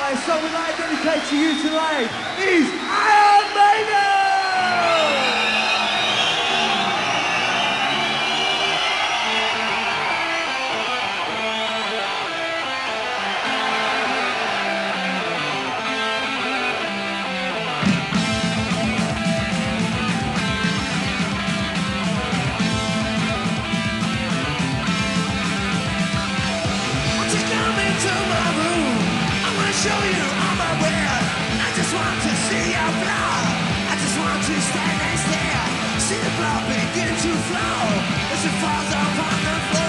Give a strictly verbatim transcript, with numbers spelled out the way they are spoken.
A song we'd like to dedicate to you tonight is Iron Maiden! Show you on my way. I just want to see your flow. I just want to stand and stare. See the blood begin to flow as it falls upon the floor.